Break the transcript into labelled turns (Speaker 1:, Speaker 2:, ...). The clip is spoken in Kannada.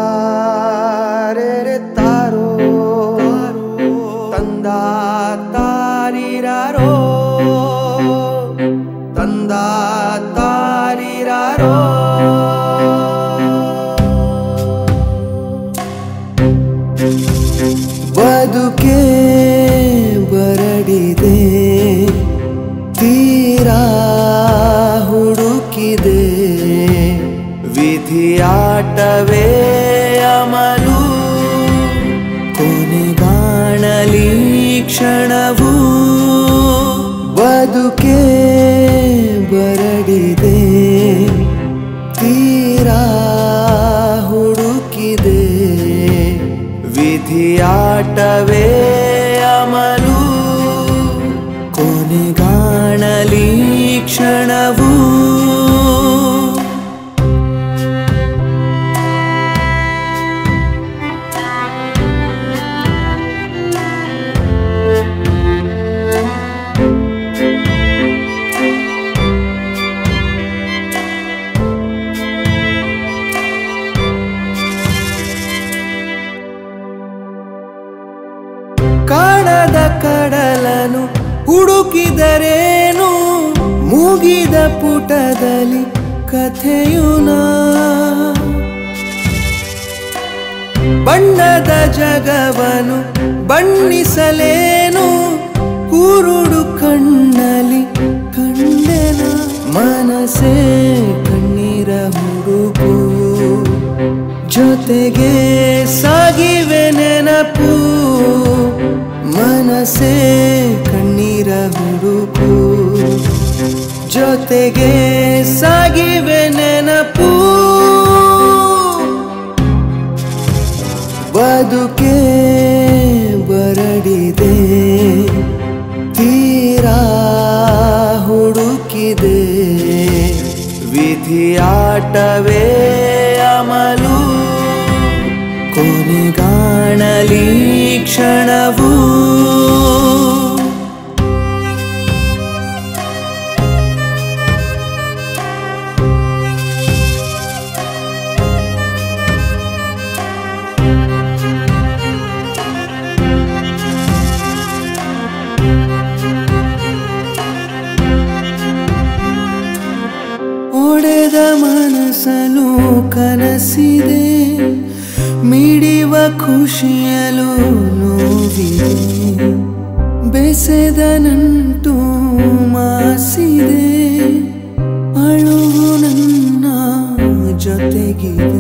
Speaker 1: रे तारो तंदा तारीरारो तंदा तारीरारो बदुके बरडिदे ತೀರಾ ಹುಡುಕಿದೆ ವಿಧಿಯಾಟವೇ ಅಮಲು ಕೊನೆಗಾಣಲಿ ಕ್ಷಣವು ಬದುಕೆ ಬರಡಿದೆ ತೀರಾ ಹುಡುಕಿದೆ ವಿಧಿಯಾಟವೇ ಅಮಲು ಕೊನೆಗಾಣಲಿ ಕ್ಷಣವು ಕಾಣದ ಕಡಲನು ಹುಡುಕಿದರೇನು ಮುಗಿದ ಪುಟದಲ್ಲಿ ಕಥೆಯುನಾ ಬಣ್ಣದ ಜಗವನು ಬಣ್ಣಿಸಲೇನು ಕುರುಡು ಕಣ್ಣಲ್ಲಿ ಕಂಡೆನ ಮನಸೇ ಕಣ್ಣೀರ ಹುಡುಕು ಜೊತೆಗೆ ಸಾಗಿವೆ ನೆನಪು ಮನಸೇ ಕಣ್ಣೀರ ಹುಡುಕು ಜೊತೆಗೆ ಸಾಗಿವೆ ನೆನಪು ಬದುಕೆ ಬರಡಿದೆ ತೀರಾ ಹುಡುಕಿದೆ ವಿಧಿಯಾಟವೇ ಅಮಲು ಕೊನೆಗಾಣಲಿ ಕ್ಷಣವು ಒಡೆದ ಮನಸ್ಸನು ಕನಸಿದೆ ಮಿಡಿವ ಖುಷಿಯಲು ನೋವಿದೆ ಬೆಸೆದ ನಂಟು ಮಾಸಿದೆ ಅಳುವು ನನ್ನ ಜೊತೆಗಿದೆ